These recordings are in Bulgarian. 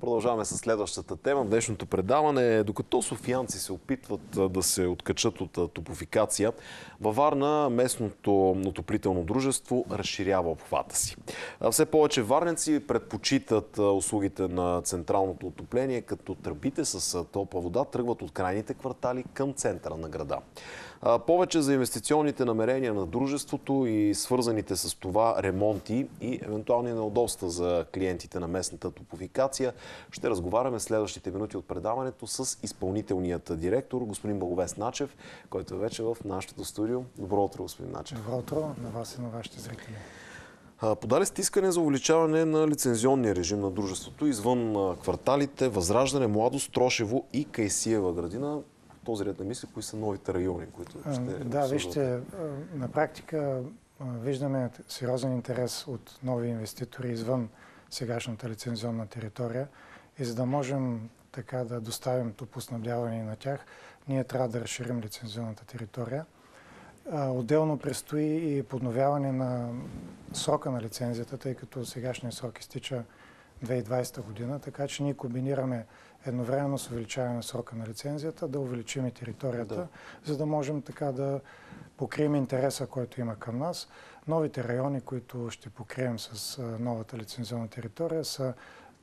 Продължаваме с следващата тема. В днешното предаване, докато софиянци се опитват да се откачат от топлофикация, във Варна местното отоплително дружество разширява обхвата си. Все повече варненци предпочитат услугите на централното отопление, като тръбите с топла вода тръгват от крайните квартали към центъра на града. Повече за инвестиционните намерения на дружеството и свързаните с това ремонти и евентуални неудобства за клиентите на местната топлофикация ще разговаряме следващите минути от предаването с изпълнителният директор, господин Благовест Начев, който е вече в нашето студио. Добро утро, господин Начев. Добро утро на вас и на вашите зрители. Подали сте искане за увеличаване на лицензионния режим на дружеството извън кварталите Възраждане, Младост, Трошево и Кайсиева градина. Този ред на мисли, кои са новите райони, които ще... Да, вижте, на практика виждаме сериозен интерес от нови инвеститори извън сегашната лицензионна територия и за да можем така да доставим топлоснабдяване на тях, ние трябва да разширим лицензионната територия. Отделно предстои и подновяване на срока на лицензията, тъй като сегашният срок изтича 2020 година, така че ние комбинираме едновременно с увеличаване на срока на лицензията, да увеличим и територията, за да можем така да покрием интереса, който има към нас. Новите райони, които ще покрием с новата лицензионна територия, са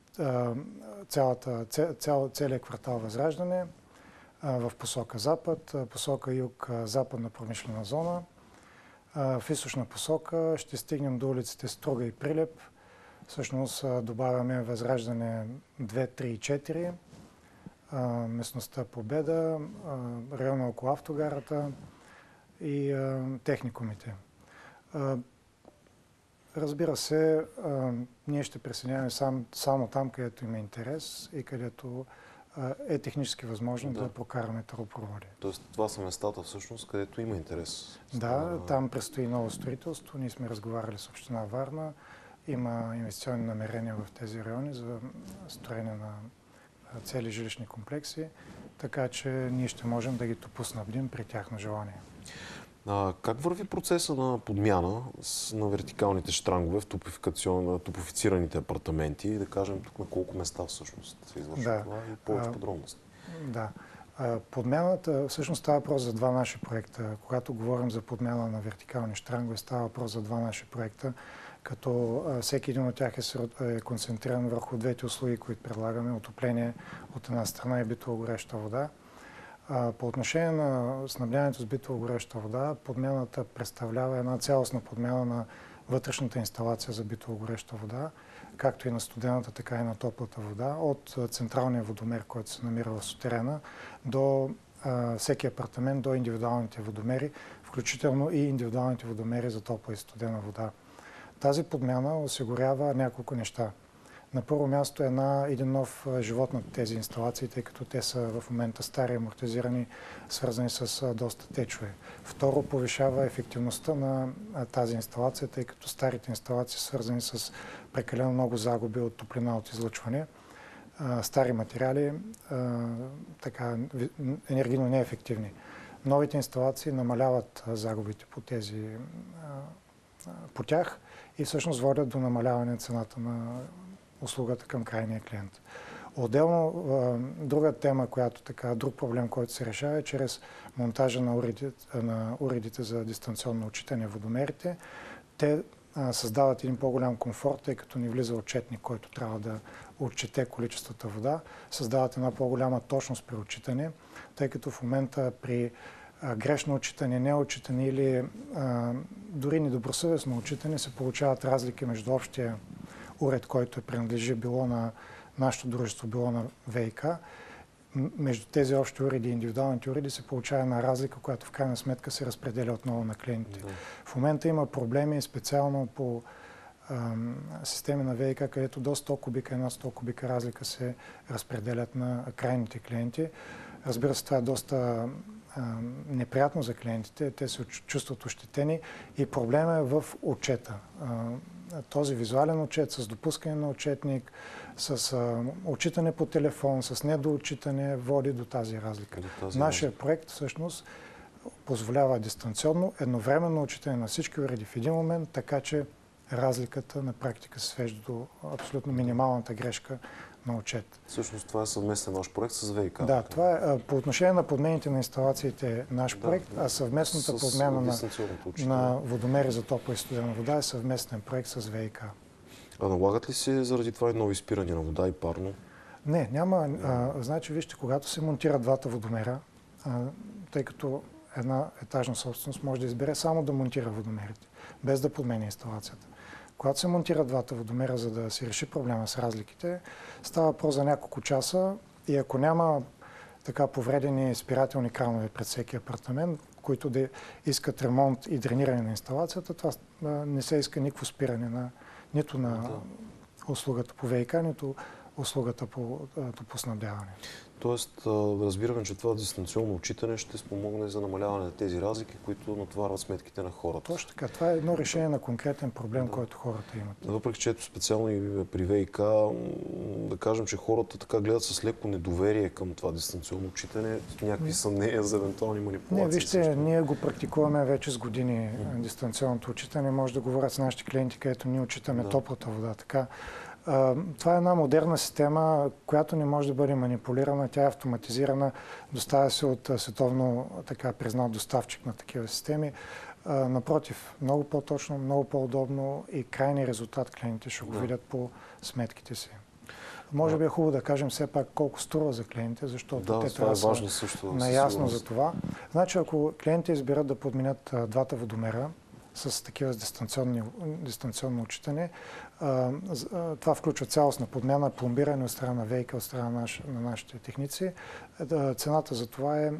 целият квартал Възраждане в посока запад, посока юг, западна промишлена зона. В източна посока ще стигнем до улиците Струга и Прилеп. Всъщност добавяме Възраждане 2, 3 и 4, местността Победа, района около автогарата и техникумите. Разбира се, ние ще присъединяваме само там, където има интерес и където е технически възможно да прокараме тръбопроводи. Тоест това са местата всъщност, където има интерес. Да, там предстои ново строителство. Ние сме разговаряли с община Варна. Има инвестиционни намерения в тези райони за строене на цели жилищни комплекси, така че ние ще можем да ги топлоснабдим при тяхно желание. Как върви процеса на подмяна на вертикалните щрангове в топлофицираните апартаменти? Да кажем тук на колко места всъщност се извършва това и повече подробности. Да. Подмяната, всъщност става въпрос за два наши проекта. Когато говорим за подмяна на вертикални щрангове, става въпрос за два наши проекта, като всеки един от тях е концентриран върху двете услуги, които предлагаме. Отопление от една страна и битово-гореща вода. По отношение на снабдяването с битово-гореща вода, подмяната представлява една цялостна подмяна на вътрешната инсталация за битово-гореща вода, както и на студената, така и на топлата вода, от централния водомер, който се намира в сутерена, до всеки апартамент, до индивидуалните водомери, включително и индивидуалните водомери за топла и студена вода. Тази подмяна осигурява няколко неща. На първо място един нов живот на тези инсталации, тъй като те са в момента стари, амортизирани, свързани с доста течове. Второ, повишава ефективността на тази инсталация, тъй като старите инсталации са свързани с прекалено много загуби от топлина от излъчване. Стари материали, енергийно неефективни. Новите инсталации намаляват загубите по тях и всъщност водят до намаляване на цената на услугата към крайния клиент. Отделно, друга тема, друг проблем, който се решава е чрез монтажа на уредите за дистанционно отчитане в водомерите. Те създават един по-голям комфорт, тъй като ни влиза отчетник, който трябва да отчете количествата вода. Създават една по-голяма точност при отчитане, тъй като в момента при грешно отчитане, неотчитане или дори недобросъвестно отчитане се получават разлики между общия уред, който принадлежи било на нашето дружество, било на ВиК. Между тези общи уреди и индивидуалните уреди се получава една разлика, която в крайна сметка се разпределя отново на клиентите. В момента има проблеми специално по системи на ВиК, където до 100 кубика, една 100 кубика разлика се разпределят на крайните клиенти. Разбира се, това е доста неприятно за клиентите, те се чувстват ощетени и проблема е в отчета. Този визуален отчет с допускане на отчетник, с отчитане по телефон, с недоотчитане води до тази разлика. Нашия проект всъщност позволява дистанционно, едновременно отчитане на всички уреди в един момент, така че разликата на практика се свежда до абсолютно минималната грешка на отчет. Всъщност това е съвместен ваш проект с ВиК. Да, това е по отношение на подмените на инсталациите е наш проект, а съвместната подмяна на водомери за топла и студена вода е съвместен проект с ВиК. А налагат ли се заради това и нови спирания на вода и парно? Не, няма. Значи, вижте, когато се монтират двата водомера, тъй като една етажна собственост може да избере само да монтира водомерите, без да подменя инсталацията. Когато се монтират двата водомера, за да се реши проблема с разликите, става въпрос за няколко часа и ако няма така повредени спирателни кранове пред всеки апартамент, които да искат ремонт и дрениране на инсталацията, това не се иска никакво спиране нито на услугата по ВиК, нито услугата по топлоснабдяване. Тоест, разбираме, че това дистанционно отчитане ще спомогне за намаляване на тези разлики, които натоварват сметките на хората. Точно така. Това е едно решение на конкретен проблем, който хората имат. Въпреки че ето специално и при ВиК, да кажем, че хората така гледат с леко недоверие към това дистанционно отчитане, някакви съмнения за евентуални манипулации. Не, вижте, ние го практикуваме вече с години, дистанционното отчитане. Може да говорят с нашите клиенти, където ние отчитаме топлата вода. Така. Това е една модерна система, която не може да бъде манипулирана. Тя е автоматизирана, доставя се от световно така признат доставчик на такива системи. Напротив, много по-точно, много по-удобно и крайният резултат клиентите ще го видят по сметките си. Може би е хубаво да кажем все пак колко струва за клиентите, защото те трябва да са наясно за това. Значи, ако клиентите изберат да подменят двата водомера с такива дистанционно отчитане, това включва цялостна подмяна, пломбиране от страна на ВиК, от страна на нашите техници. Цената за това е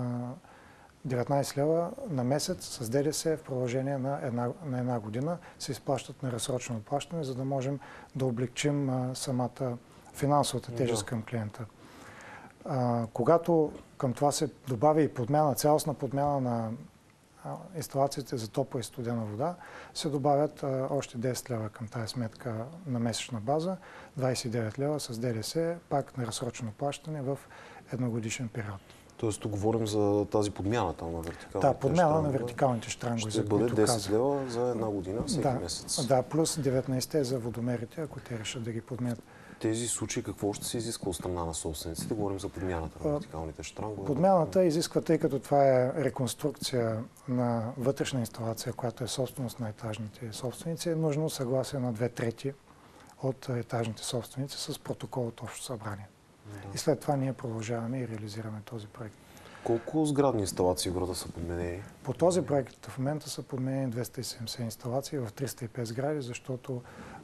19 лева на месец с ДДС в продължение на една година. Се изплащат на разсрочено плащане, за да можем да облегчим самата финансовата тежест към клиента. Когато към това се добави и цялостна подмяна на инсталациите за топла и студена вода, се добавят още 10 лева към тази сметка на месечна база, 29 лева с ДДС, пак на разсрочено плащане в едногодишен период. Тоест, тук говорим за тази подмяна там на вертикалните Да, подмяна на вертикалните щрангове. Ще бъде 10 лева за една година, всеки месец. Да, плюс 19 за водомерите, ако те решат да ги подменят. Тези случаи какво ще се изисква от страна на собствениците? Говорим за подмяната на вертикалните щрангове. Подмяната изисква, тъй като това е реконструкция на вътрешна инсталация, която е собственост на етажните собственици, е нужно съгласие на 2/3 от етажните собственици с протокол от общо събрание. И след това ние продължаваме и реализираме този проект. Колко сградни инсталации в града са подменени? По този проект в момента са подменени 270 инсталации в 305 сгради, защото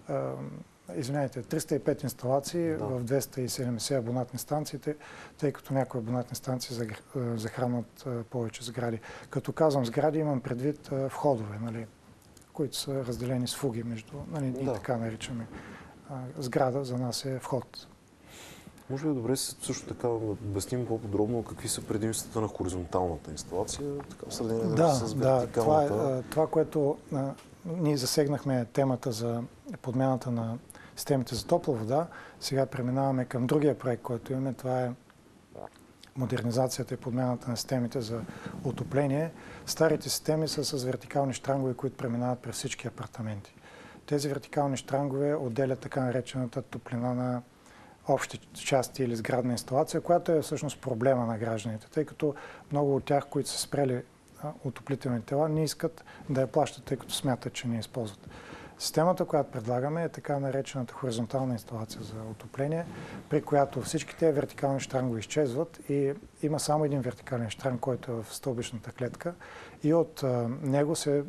305 инсталации в 270 абонатни станции, тъй като някои абонатни станции захранват повече сгради. Като казвам сгради, имам предвид входове, нали, които са разделени с фуги между, и така наричаме. Сграда за нас е вход. Може би добре също така обясним по-подробно какви са предимствата на хоризонталната инсталация, така в сравнение с вертикалната. Това, което ние засегнахме темата за подмяната на системите за топла вода. Сега преминаваме към другия проект, който имаме. Това е модернизацията и подмяната на системите за отопление. Старите системи са с вертикални щрангове, които преминават през всички апартаменти. Тези вертикални щрангове отделят така наречената топлина на общи части или сградна инсталация, която е всъщност проблема на гражданите, тъй като много от тях, които са спрели отоплителни тела, не искат да я плащат, тъй като смятат, че не използват. Системата, която предлагаме, е така наречената хоризонтална инсталация за отопление, при която всички тези вертикални щрангове изчезват и има само един вертикален щранг, който е в стълбищната клетка и от него се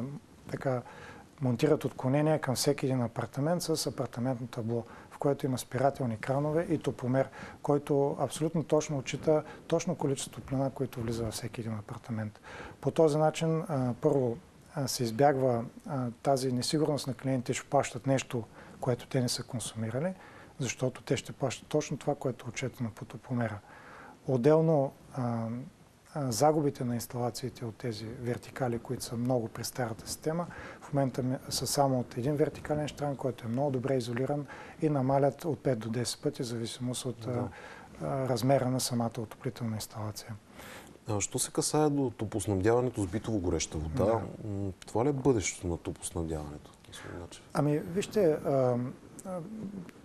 монтират отклонения към всеки един апартамент с апартаментно табло, в което има спирателни кранове и топломер, който абсолютно точно отчита точно количество топлина, което влиза във всеки един апартамент. По този начин, първо, се избягва тази несигурност на клиентите, ще плащат нещо, което те не са консумирали, защото те ще плащат точно това, което е отчетено по топломера. Отделно, загубите на инсталациите от тези вертикали, които са много при старата система, в момента са само от един вертикален щранг, който е много добре изолиран и намалят от 5 до 10 пъти, в зависимост от размера на самата отоплителна инсталация. Що се касае до топлоснабдяването с битово гореща вода, това ли е бъдещето на топлоснабдяването? Ами, вижте,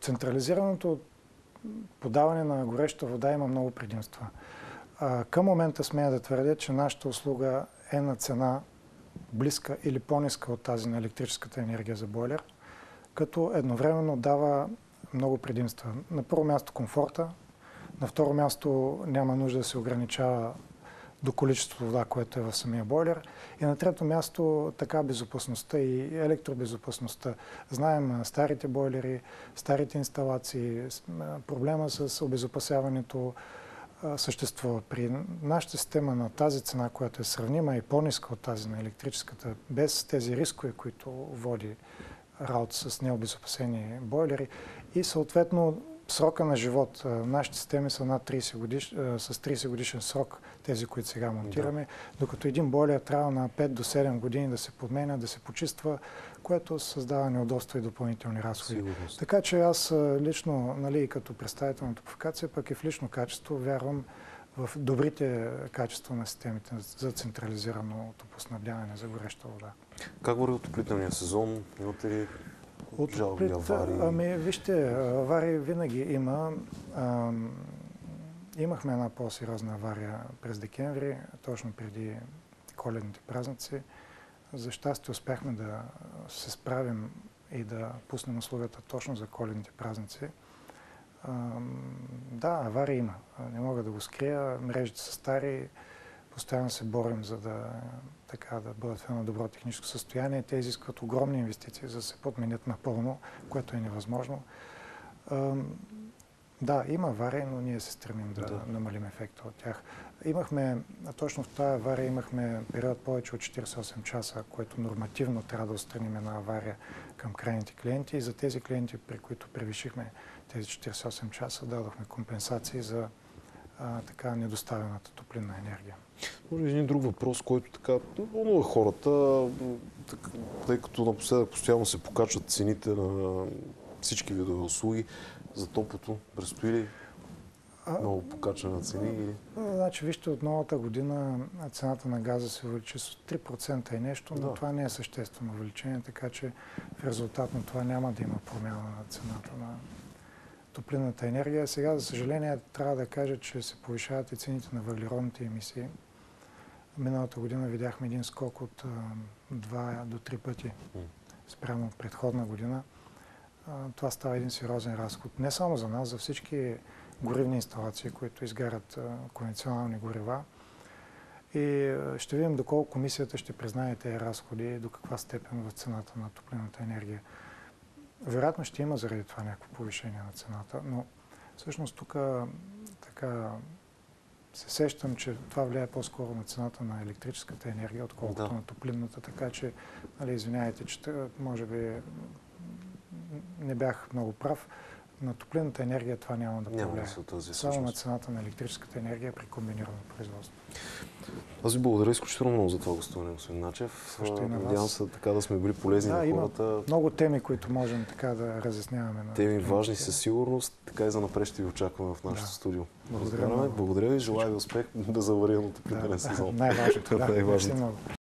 централизираното подаване на гореща вода има много предимства. Към момента смея да твърдя, че нашата услуга е на цена близка или по-ниска от тази на електрическата енергия за бойлер, като едновременно дава много предимства. На първо място комфорта, на второ място няма нужда да се ограничава до количеството вода, което е в самия бойлер. И на трето място така безопасността и електробезопасността. Знаем старите бойлери, старите инсталации, проблема с обезопасяването съществува. При нашата система на тази цена, която е сравнима и по-ниска от тази на електрическата, без тези рискове, които води работа с необезопасени бойлери и съответно срока на живот. Нашите системи са над 30 годишен срок, тези, които сега монтираме, докато един бойлер трябва на 5 до 7 години да се подменя, да се почиства, което създава неудобства и допълнителни разходи. Сигурност. Така че аз лично, нали, като представител на Топлофикация, пък и в лично качество, вярвам в добрите качества на системите за централизирано топлоснабдяване за гореща вода. Как върви отоплителния сезон? Имате ли жалби, аварии? Ами, вижте, аварии винаги има. Имахме една по-сериозна авария през декември, точно преди коледните празници. За щастие успяхме да се справим и да пуснем услугата точно за коледните празници. Да, аварии има. Не мога да го скрия. Мрежите са стари. Постоянно се борим, за да бъдат в едно добро техническо състояние. Те изискват огромни инвестиции, за да се подменят напълно, което е невъзможно. Да, има аварии, но ние се стремим да намалим ефекта от тях. Точно в тази авария имахме период повече от 48 часа, което нормативно трябва да отстраним една авария към крайните клиенти. И за тези клиенти, при които превишихме тези 48 часа, дадохме компенсации за недоставената топлинна енергия. Може би един друг въпрос, който така вълнува хората, тъй като напоследък постоянно се покачват цените на всички видове услуги. За топлото предстои ли много покачване на цени? Значи, вижте, от новата година цената на газа се увеличи с 3% и нещо, но това не е съществено увеличение, така че в резултат на това няма да има промяна на цената на топлинната енергия. Сега, за съжаление, трябва да кажа, че се повишават и цените на въглеродните емисии. Миналата година видяхме един скок от 2 до 3 пъти спрямо предходна година. Това става един сериозен разход. Не само за нас, за всички горивни инсталации, които изгарят конвенционални горива. И ще видим доколко комисията ще признае тези разходи и до каква степен в цената на топлинната енергия. Вероятно ще има заради това някакво повишение на цената, но всъщност тук така се сещам, че това влияе по-скоро на цената на електрическата енергия, отколкото на топлинната, така че, извинявайте, че може би не бях много прав. На топлинната енергия това няма да повлияе. Само на цената на електрическата енергия при комбинирано производство. Аз ви благодаря изключително много за това гостуване, господин Начев. Надявам се така да сме били полезни на хората. Има много теми, които можем така да разясняваме. Теми важни със сигурност, така и за напред ще ви очакваме в нашото студио. Благодаря ви, желая ви успех да заварим топлителен сезон. Най-важното. Най-важното.